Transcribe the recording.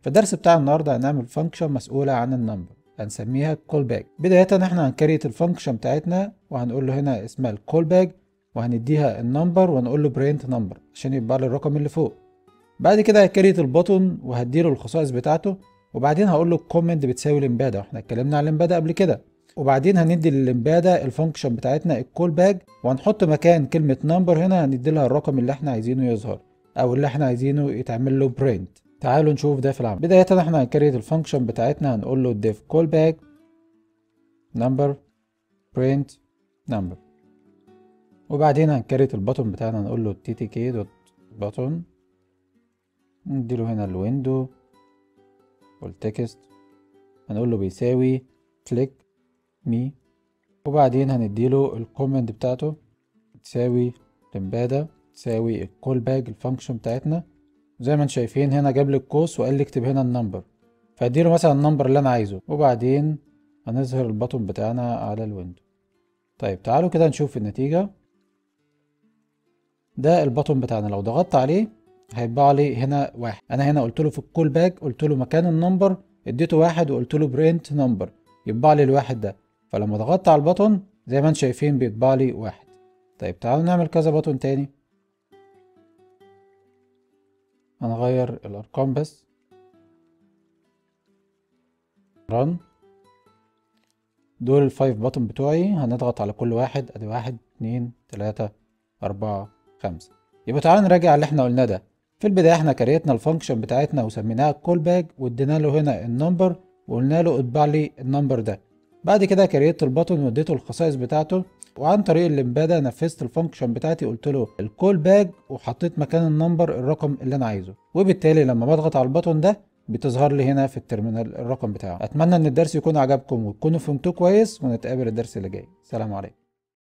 في الدرس بتاع النهارده هنعمل فانكشن مسؤولة عن النمبر، هنسميها كول باك. بداية احنا هنكريت الفانكشن بتاعتنا وهنقول له هنا اسمها الكول باك، وهنديها النمبر ونقول له برينت نمبر عشان يبقى لي الرقم اللي فوق. بعد كده هكريت البوتون وهديله الخصائص بتاعته، وبعدين هقول له الكومنت بتساوي الامبادا، واحنا اتكلمنا عن الامبادا قبل كده. وبعدين هندي للامبادا الفانكشن بتاعتنا الكول باك، وهنحط مكان كلمة نمبر هنا هندي لها الرقم اللي احنا عايزينه يظهر او اللي احنا عايزينه يتعمل له برينت. تعالوا نشوف ده في العمل. بداية احنا هنكريت الفانكشن بتاعتنا، هنقول له def callback number print number، وبعدين هنكريت البطن بتاعنا نقول له ttk.button، نديله هنا الويندو والتكست، هنقول له بيساوي click me، وبعدين هنديله الكومنت بتاعته تساوي الامبادا تساوي الكول باك الفانكشن بتاعتنا. زي ما انتم شايفين هنا جاب لي القوس وقال لي اكتب هنا النمبر، فاديله مثلا النمبر اللي انا عايزه، وبعدين هنظهر البطن بتاعنا على الويندو. طيب تعالوا كده نشوف النتيجة. ده البطن بتاعنا، لو ضغطت عليه هيبقى عليه هنا واحد. انا هنا قلت له في الكول باك قلت له مكان النمبر اديته واحد وقلت له برنت نمبر، يطبع لي الواحد ده. فلما ضغطت على البطن زي ما انتم شايفين بيطبع لي واحد. طيب تعالوا نعمل كذا بطن تاني، هنغير الارقام بس. رن. دول الفايف بطن بتوعي، هنضغط على كل واحد، ادي واحد اتنين تلاتة اربعة خمسة. يبقى تعالى نراجع اللي احنا قلناه ده. في البداية احنا كريتنا الفانكشن بتاعتنا وسميناها كول باك، وادينا له هنا النمبر وقلنا له اطبع لي النمبر ده. بعد كده كريت البطن واديته الخصائص بتاعته، وعن طريق الامبادا نفذت الفانكشن بتاعتي، قلت له الكول باك وحطيت مكان النمبر الرقم اللي انا عايزه، وبالتالي لما بضغط على البطن ده بتظهر لي هنا في الترمينال الرقم بتاعه. اتمنى ان الدرس يكون عجبكم وتكونوا فهمتوه كويس، ونتقابل الدرس اللي جاي. سلام عليكم.